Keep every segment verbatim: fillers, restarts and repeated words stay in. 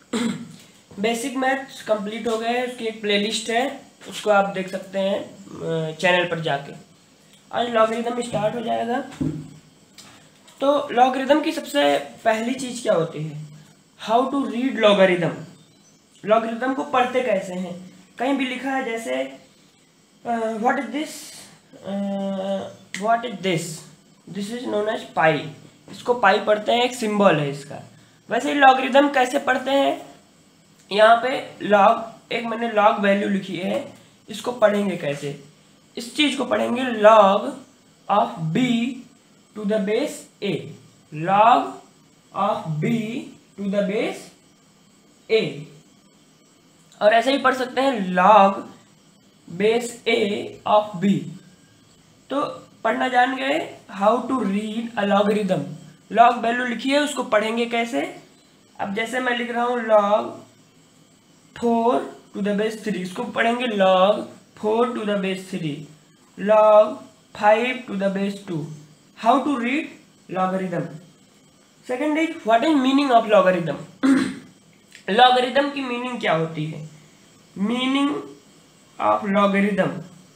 Basic maths complete हो गए, उसकी एक प्लेलिस्ट है, उसको आप देख सकते हैं चैनल पर जाके। आज लॉगरिदम स्टार्ट हो जाएगा। तो लॉगरिदम की सबसे पहली चीज़ क्या होती है? How to read logarithm. Logarithm को पढ़ते कैसे हैं? कहीं भी लिखा है जैसे what is this, what is this, this is known as pi. इसको पाई पढ़ते हैं, एक सिंबल है इसका। वैसे ही लॉगरिदम कैसे पढ़ते हैं? यहाँ पे लॉग, एक मैंने लॉग वैल्यू लिखी है, इसको पढ़ेंगे कैसे? इस चीज को पढ़ेंगे log of B to the base A, log of B to the base A. और ऐसे ही पढ़ सकते हैं log base A of B. तो पढ़ना जान गए how to read a logarithm. Log value लिखी है, उसको पढ़ेंगे कैसे? अब जैसे मैं लिख रहा हूं log four to the base three, इसको पढ़ेंगे log four to the base three, log five to the base two. How to read logarithm. Second is what is meaning of logarithm. Logarithm की मीनिंग क्या होती है? Meaning of logarithm,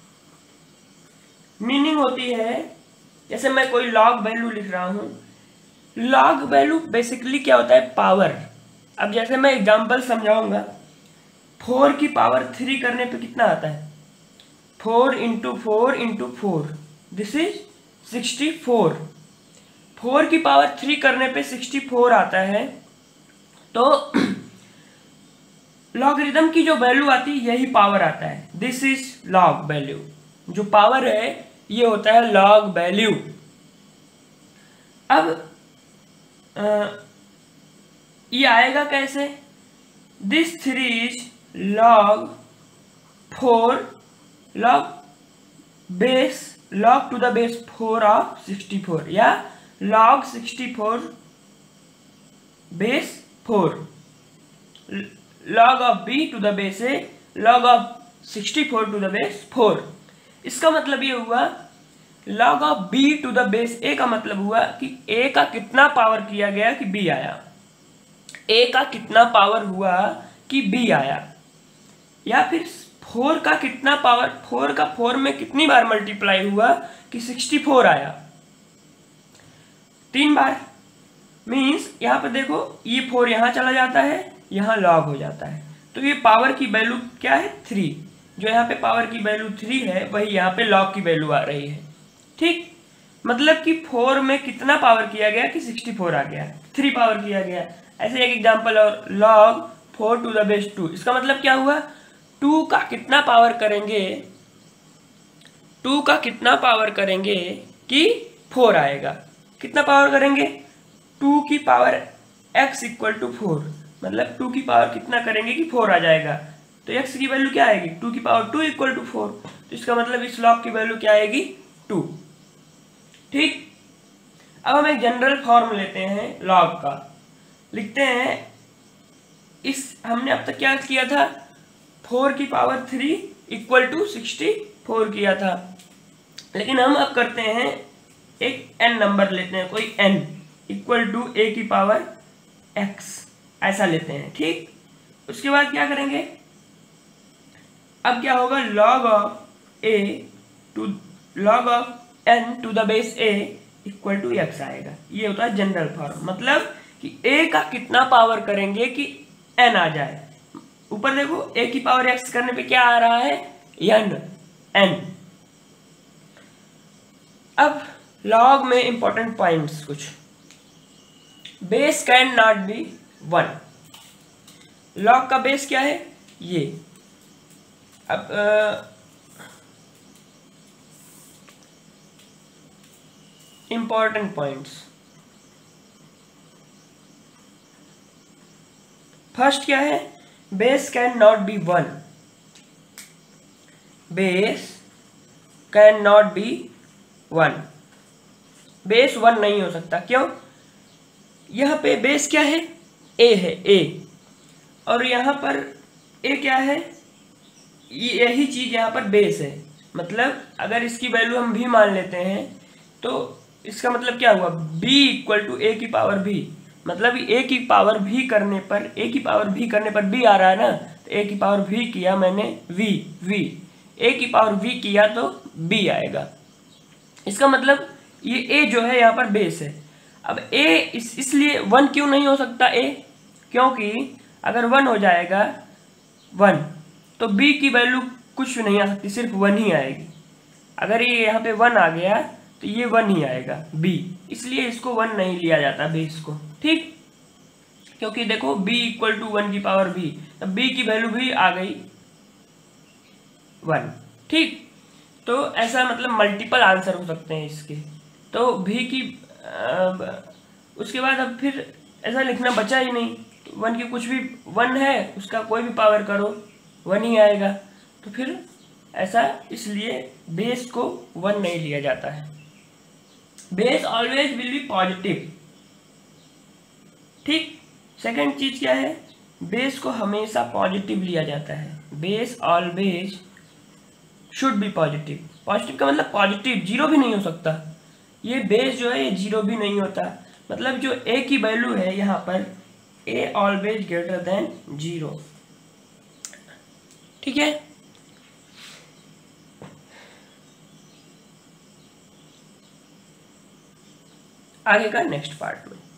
meaning होती है, जैसे मैं कोई लॉग वैल्यू लिख रहा हूं, लॉग वैल्यू बेसिकली क्या होता है? पावर। अब जैसे मैं एग्जांपल समझाऊंगा, फोर की पावर थ्री करने पे कितना आता है? Four into four into four, this is sixty four. Four की पावर थ्री करने पे सिक्सटी फोर आता है। तो लॉगरिदम की जो वैल्यू आती है यही पावर आता है, दिस इज लॉग वैल्यू। जो पावर है ये होता है लॉग वैल्यू। अब आ, ये आएगा कैसे? This three is log four, log base, log to the base four of sixty four, या log sixty four base four, log of B to the base A, log of sixty four to the base four. इसका मतलब ये हुआ log of B to the base A का मतलब हुआ कि ए का कितना पावर किया गया कि बी आया, ए का कितना पावर हुआ कि बी आया, या फिर फोर का कितना पावर, फोर का फोर में कितनी बार मल्टीप्लाई हुआ कि सिक्सटी फोर आया, तीन बार। मीन्स यहाँ पे देखो ये फोर यहाँ चला जाता है, यहाँ लॉग हो जाता है, तो ये पावर की वैल्यू क्या है? थ्री। जो यहाँ पे पावर की वैल्यू थ्री है वही यहाँ पे लॉग की वैल्यू आ रही है। ठीक, मतलब कि फोर में कितना पावर किया गया कि सिक्सटी फोर आ गया, थ्री पावर किया गया। ऐसे एक एग्जांपल और, log four to the base two, इसका मतलब क्या हुआ? टू का कितना पावर करेंगे, टू का कितना पावर करेंगे कि फोर आएगा। कितना पावर करेंगे? टू की power x equal to four, मतलब टू की पावर कितना करेंगे कि फोर आ जाएगा। तो x की वैल्यू क्या आएगी? टू की power two equal to four. तो इसका मतलब इस लॉग की वैल्यू क्या आएगी? टू। ठीक, अब हम एक जनरल फॉर्म लेते हैं लॉग का, लिखते हैं इस, हमने अब तक क्या किया था? फोर की power three equal to sixty four किया था, लेकिन हम अब करते हैं एक n नंबर लेते हैं, कोई n इक्वल टू ए की पावर x, ऐसा लेते हैं। ठीक, उसके बाद क्या करेंगे? अब क्या होगा? log of a to log of n to the base a equal to x आएगा। ये होता है जनरल फॉर्म, मतलब कि a का कितना पावर करेंगे कि n आ जाए। ऊपर देखो a की पावर x करने पे क्या आ रहा है? n, n। अब log में इंपॉर्टेंट पॉइंट्स कुछ, base can not be one. Log का बेस क्या है? ये। अब इंपॉर्टेंट पॉइंट्स, फर्स्ट क्या है? Base can not be one, base can not be one, base one नहीं हो सकता। क्यों? यहाँ पे बेस क्या है? a है, a, और यहाँ पर a क्या है? यही चीज यहाँ पर बेस है। मतलब अगर इसकी वैल्यू हम भी मान लेते हैं तो इसका मतलब क्या हुआ? b इक्वल टू ए की पावर b, मतलब ए की पावर भी करने पर ए की पावर भी करने पर बी आ रहा है ना, तो ए की पावर भी किया मैंने वी वी ए की पावर वी किया तो बी आएगा। इसका मतलब ये ए जो है यहाँ पर बेस है। अब ए इस इसलिए वन क्यों नहीं हो सकता ए, क्योंकि अगर वन हो जाएगा वन तो बी की वैल्यू कुछ नहीं आ सकती, सिर्फ वन ही आएगी। अगर ये यहाँ पे वन आ गया तो ये वन ही आएगा बी, इसलिए इसको वन नहीं लिया जाता बेस को, ठीक। क्योंकि देखो b इक्वल टू वन की पावर b, तब b की वैल्यू भी आ गई वन, ठीक। तो ऐसा मतलब मल्टीपल आंसर हो सकते हैं इसके। तो भी की आ, उसके बाद अब फिर ऐसा लिखना बचा ही नहीं, वन की कुछ भी वन है उसका कोई भी पावर करो वन ही आएगा। तो फिर ऐसा इसलिए बेस को वन नहीं लिया जाता है। Base always will be positive, ठीक। सेकंड चीज क्या है, बेस को हमेशा पॉजिटिव लिया जाता है। Base always should be positive. Positive का मतलब पॉजिटिव, जीरो भी नहीं हो सकता। ये बेस जो है ये जीरो भी नहीं होता, मतलब जो ए की वैल्यू है यहाँ पर a always greater than zero, ठीक है। आगे का नेक्स्ट पार्ट में।